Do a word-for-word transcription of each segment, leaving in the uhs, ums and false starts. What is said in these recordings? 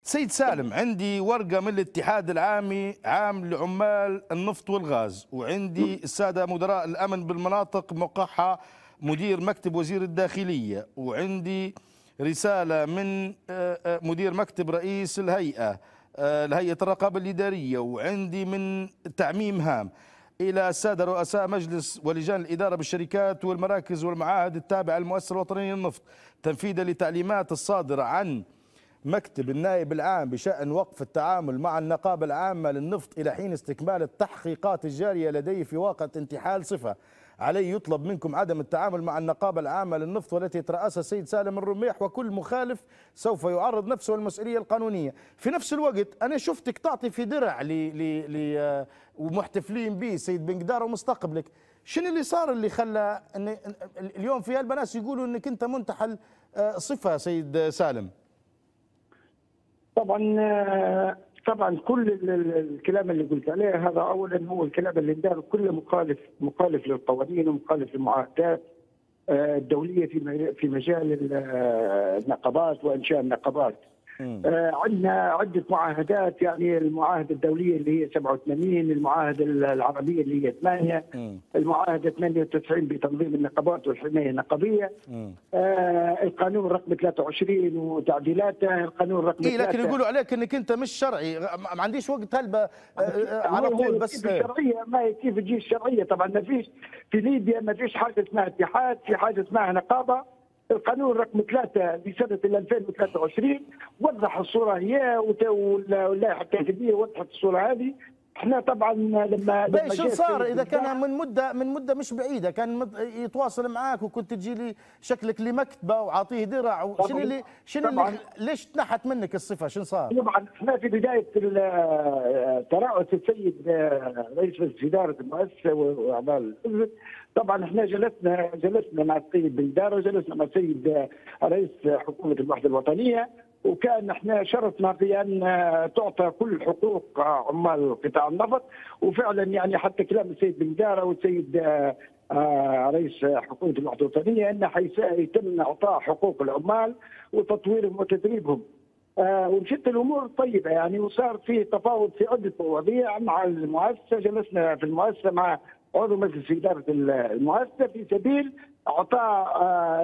سيد سالم، عندي ورقة من الاتحاد العامي عام لعمال النفط والغاز، وعندي السادة مدراء الأمن بالمناطق موقعها مدير مكتب وزير الداخلية، وعندي رسالة من مدير مكتب رئيس الهيئة الهيئة الرقابة الإدارية، وعندي من تعميم هام إلى السادة رؤساء مجلس ولجان الإدارة بالشركات والمراكز والمعاهد التابعة للمؤسسة الوطنية للنفط، تنفيذا لتعليمات الصادرة عن مكتب النائب العام بشأن وقف التعامل مع النقابة العامة للنفط إلى حين استكمال التحقيقات الجارية لديه في واقعة انتحال صفة. عليه يطلب منكم عدم التعامل مع النقابة العامة للنفط والتي يترأسها السيد سالم الرميح، وكل مخالف سوف يعرض نفسه للمسؤولية القانونية. في نفس الوقت أنا شفتك تعطي في درع ل ومحتفلين به سيد بن قدار ومستقبلك. شنو اللي صار اللي خلى أن اليوم في البناس يقولوا أنك أنت منتحل صفة سيد سالم؟ طبعا طبعا كل الكلام اللي قلت عليه هذا اولا هو الكلام اللي دار كله مخالف مخالف للقوانين ومخالف للمعاهدات الدوليه في في مجال النقابات وانشاء النقابات. آه عندنا عده معاهدات، يعني المعاهده الدوليه اللي هي سبعة وثمانين، المعاهده العربيه اللي هي ثمانية، المعاهده ثمانية وتسعين بتنظيم النقابات والحمايه النقابيه، آه القانون رقم ثلاثة وعشرين وتعديلاته، القانون رقم إيه لكن يقولوا عليك انك انت مش شرعي، ما عنديش وقت هلبة آه على طول. بس الشرعيه ما كيف تجي الشرعيه؟ طبعا ما فيش في ليبيا ما فيش حاجه اسمها اتحاد، في حاجه اسمها نقابه. القانون رقم ثلاثة لسنة ألفين وثلاثة وعشرين وضح الصورة هي، واللائحة التنفيذية وضحت الصورة هذه. احنا طبعا لما لما شو صار اذا كان من مده من مده مش بعيده كان يتواصل معاك وكنت تجي لي شكلك لمكتبه وعاطيه درع، شنو اللي شنو اللي ليش تنحت منك الصفه؟ شنو صار؟ طبعا احنا في بدايه ترأس السيد رئيس اداره المؤسسه واعضاء الحزب، طبعا احنا جلسنا جلسنا مع السيد بن قدار وجلسنا مع السيد رئيس حكومه الوحده الوطنيه، وكان احنا شرطنا في ان تعطى كل حقوق عمال قطاع النفط، وفعلا يعني حتى كلام السيد بن قدار والسيد رئيس حكومه الوحده الوطنيه ان حيتم اعطاء حقوق العمال وتطويرهم وتدريبهم. آه ومشت الامور طيبه يعني، وصار في تفاوض في عده مواضيع مع المؤسسه. جلسنا في المؤسسه مع عضو مجلس اداره المؤسسه في سبيل اعطاء آه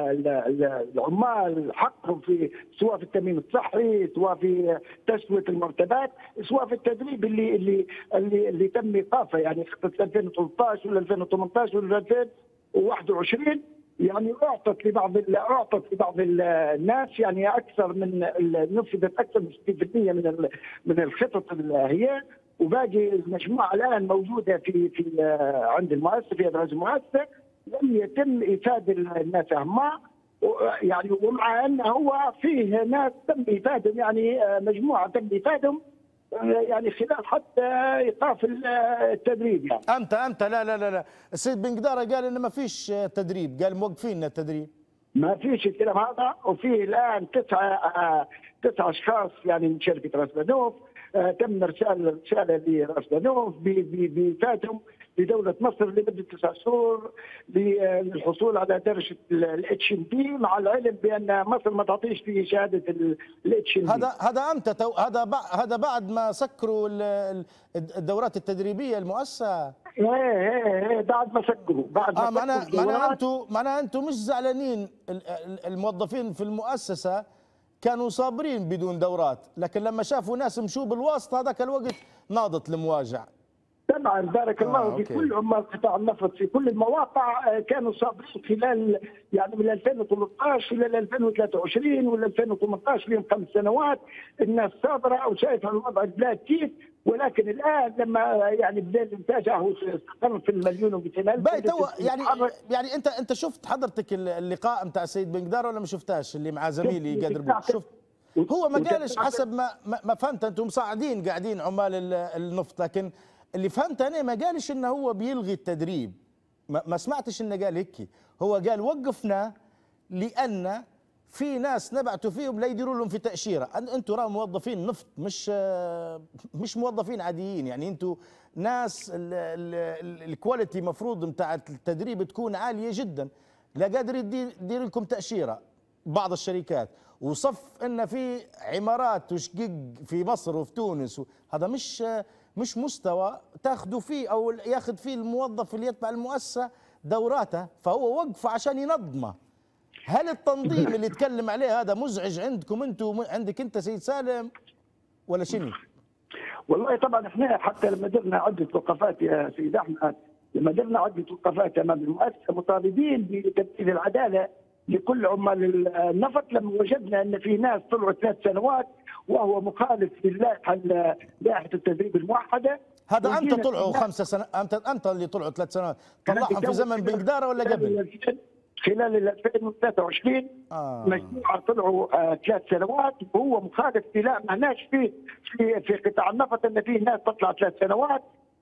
العمال حقهم في سواء في التامين الصحي، سواء في تسويه المرتبات، سواء في التدريب اللي اللي اللي, اللي تم ايقافه يعني في ألفين وثلاثة عشر ولا ألفين وثمانية عشر ولا ألفين وواحد وعشرين. يعني اعطت لبعض اعطت لبعض الناس يعني اكثر من نفذت اكثر من ستين بالمئة من من الخطط اللي هي، وباقي المجموعه الان موجوده في في عند المؤسسه في ادراج المؤسسه لم يتم افاده الناس اهمها، يعني ومع انه هو فيه ناس تم افادهم، يعني مجموعه تم افادهم يعني خلال حتى ايقاف التدريب يعني. امتى امتى لا لا لا لا السيد بن قداره قال انه ما فيش تدريب، قال موقفين التدريب. ما فيش الكلام هذا، وفي الان تسعه تسعه اشخاص يعني من شركه راس بنوف تم ارسال رساله لراس بنوف بافادهم لدوله مصر لمده تسع شهور للحصول على درجه الاتش ام بي، مع العلم بان مصر ما تعطيش في شهاده الاتش ام بي. هذا هذا امتى تو... هذا هذا بعد ما سكروا الدورات التدريبيه المؤسسه؟ ايه ايه ايه بعد ما سكروا بعد ما اه معناها معناها انتم معناها انتم مش زعلانين الموظفين في المؤسسه كانوا صابرين بدون دورات، لكن لما شافوا ناس مشوا بالواسطه هذاك الوقت ناضت المواجع. طبعا بارك الله آه، في كل عمال قطاع النفط في كل المواقع كانوا صابرين خلال يعني من ألفين وثلاثة عشر الى ألفين وثلاثة وعشرين ولا ألفين وثمانية عشر لهم خمس سنوات الناس صابره وشايفه الوضع البلاد كيف، ولكن الان لما يعني بدا الانتاج هو استقر في المليون ومئتين الف. يعني يعني انت انت شفت حضرتك اللقاء نتاع السيد بن قدار ولا ما شفتاش اللي مع زميلي قادر بوك؟ شفت هو ما قالش حسب ما ما فهمت، انتم صاعدين قاعدين عمال النفط، لكن اللي فهمت انا ما قالش انه هو بيلغي التدريب، ما, ما سمعتش انه قال هيك. هو قال وقفنا لان في ناس نبعتوا فيهم لا يديروا لهم في تاشيره، انتم راه موظفين نفط مش مش موظفين عاديين، يعني انتم ناس الكواليتي مفروض نتاع التدريب تكون عاليه جدا، لا قادر يدير, يدير لكم تاشيره. بعض الشركات، وصف ان في عمارات وشقق في مصر وفي تونس، هذا مش مش مستوى تاخذوا فيه او ياخذ فيه الموظف اللي يتبع المؤسسه دوراته، فهو وقفه عشان ينظمه. هل التنظيم اللي تكلم عليه هذا مزعج عندكم انتم، عندك انت سيد سالم، ولا شنو؟ والله طبعا احنا حتى لما درنا عده وقفات يا سيد احمد، لما درنا عده وقفات امام المؤسسه مطالبين بتنفيذ العداله لكل عمال النفط، لما وجدنا ان في ناس طلعوا ثلاث سنوات وهو مخالف للائحه لائحه التدريب الموحده. هذا امتى طلعوا خمسة سنوات؟ امتى امتى اللي طلعوا ثلاث سنوات؟ طلعهم في زمن بنقداره ولا قبل؟ خلال ألفين وثلاثة وعشرين آه. مجموعه طلعوا آه ثلاث سنوات، وهو مخالف. لا ما هناش في في في قطاع النفط ان في ناس تطلع ثلاث سنوات.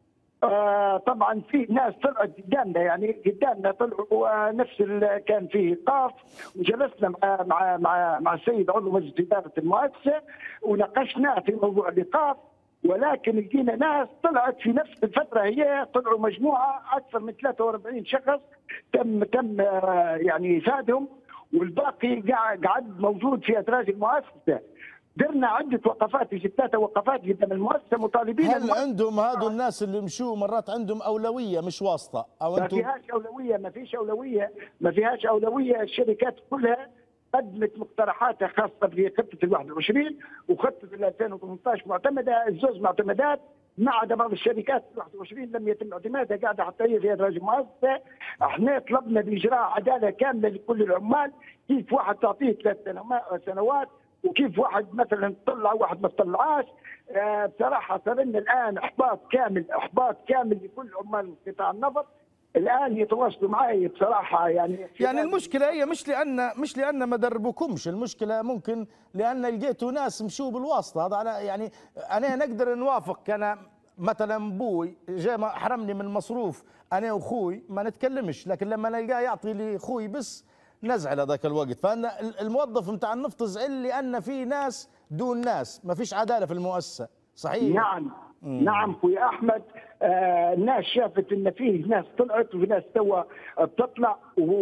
آه طبعا في ناس طلعت قدامنا، يعني قدامنا طلعوا آه نفس كان في ايقاف، وجلسنا مع مع مع, مع السيد عضو مجلس اداره المؤسسه وناقشنا في موضوع الايقاف، ولكن لقينا ناس طلعت في نفس الفتره هي طلعوا مجموعه اكثر من ثلاثة وأربعين شخص تم تم آه يعني افادهم، والباقي قاعد قاعد موجود في ادراج المؤسسه. درنا عده وقفات، في ثلاثه وقفات قدام المؤسسه مطالبين. هل عندهم هذول الناس اللي مشوا مرات عندهم اولويه مش واسطه او ما انتم؟ فيهاش اولويه، ما فيش اولويه، ما فيهاش اولويه. الشركات كلها قدمت مقترحاتها خاصه بخطه ال واحد وعشرين وخطه ال ألفين وثمانية عشر معتمده، الزوز معتمدات، ما عدا بعض الشركات ال واحد وعشرين لم يتم اعتمادها، قاعده حتى هي في ادراج المؤسسه. احنا طلبنا باجراء عداله كامله لكل العمال، كيف واحد تعطيه ثلاث سنوات وكيف واحد مثلا طلع واحد ما طلعاش. آه بصراحه صار لنا الان احباط كامل، احباط كامل لكل عمال قطاع النفط. الان يتواصلوا معي بصراحه يعني يعني المشكله هي مش لان مش لان ما دربوكمش، المشكله ممكن لان لقيتوا ناس مشوا بالواسطه. هذا على يعني انا نقدر نوافق، كان مثلا بوي جاء حرمني من المصروف انا واخوي ما نتكلمش، لكن لما نلقاه يعطي لي اخوي بس نزعل هذاك الوقت. فان الموظف نتاع النفط زعل لان في ناس دون ناس، ما فيش عداله في المؤسسه. صحيح؟ نعم مم. نعم اخوي احمد. آه الناس شافت ان فيه ناس طلعت وفي ناس توا بتطلع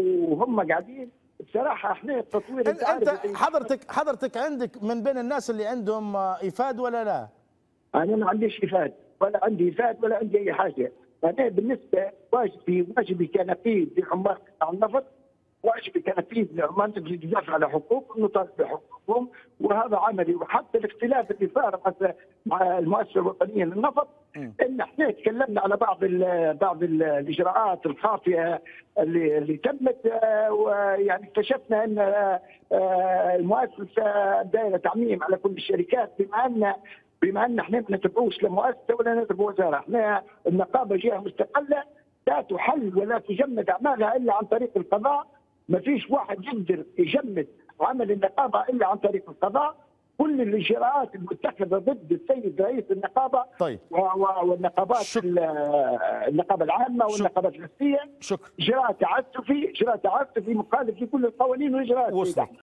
وهم قاعدين. بصراحه احنا التطوير انت, انت حضرتك حضرتك عندك من بين الناس اللي عندهم افاد ولا لا؟ انا ما عنديش افاد ولا عندي افاد ولا عندي اي حاجه. انا بالنسبه واجبي واجبي كنقيب لعمال قطاع النفط، واجبي كنقيب لعمال اللي يدافع على حقوقهم نطالب بحقوقهم، وهذا عملي. وحتى الاختلاف اللي صار مع المؤسسه الوطنيه للنفط ان احنا تكلمنا على بعض ال بعض ال الاجراءات الخاطئه اللي اللي تمت، ويعني اكتشفنا ان المؤسسه دايره تعميم على كل الشركات، بما ان بما ان احنا ما نتبعوش لمؤسسه ولا نتبع وزاره. احنا النقابه جهه مستقله لا تحل ولا تجمد اعمالها الا عن طريق القضاء. ما فيش واحد يقدر يجمد عمل النقابه الا عن طريق القضاء. كل الاجراءات المتخذه ضد السيد رئيس النقابه طيب. والنقابات النقابه العامه والنقابات النفسيه شكرا. اجراء تعسفي، اجراء تعسفي مخالف لكل القوانين والاجراءات.